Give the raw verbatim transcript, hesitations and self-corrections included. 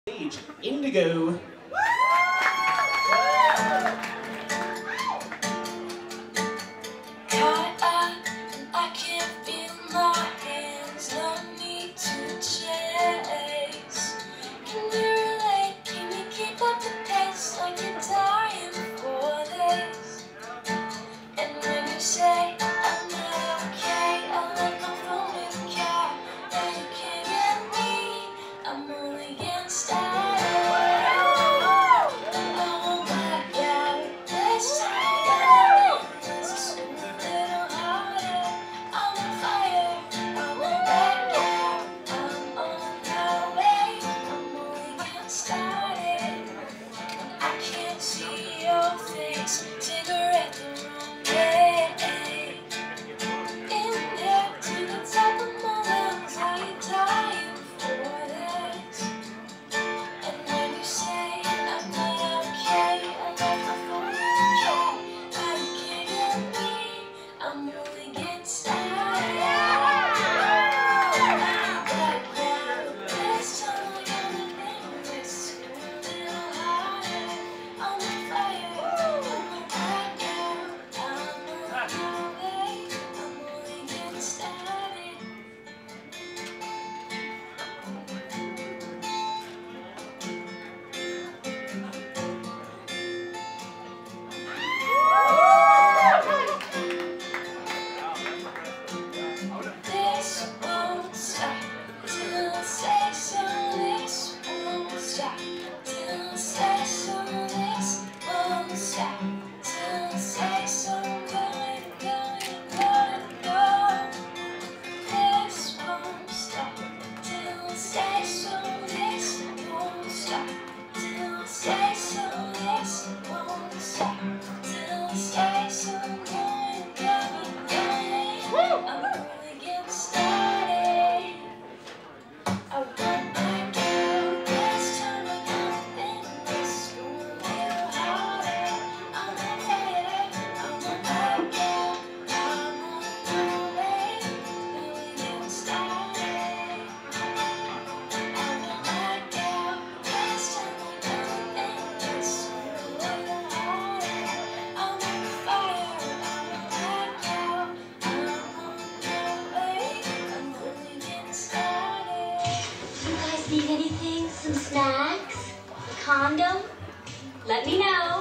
Stage, Indigo. Caught up, I can't feel my hands, no need to chase. Can you relate? Can you keep up the pace like you're dying for this? And when you say I'm not okay, I let my phone in the car. Now you can't get me, I'm only getting started. Cigarette the wrong way. Inhale to the top of my lungs. Are you dying for this? And when you say I'm not okay, I left my phone in the car. How you can't get me, I'm only getting started. Blackout, this time I'm gonna think this a little harder. I'm on fire. This won't stop till I say so. This won't stop till I say so. This won't stop till I say so. Going, going, going, go. This won't stop till I say so. This won't stop till I say so. This won't stop till I say so. Going, going, going. I'm only getting started. I want back out. This time I'm gonna think this a little harder. I'm on fire. I want back out. I'm on my way. Only getting started. I want back out. This time I'm gonna think this a little harder. I'm on fire. I want back out. I'm on my way. I'm only getting started. You guys need anything? Some snacks? A condom? Let me know.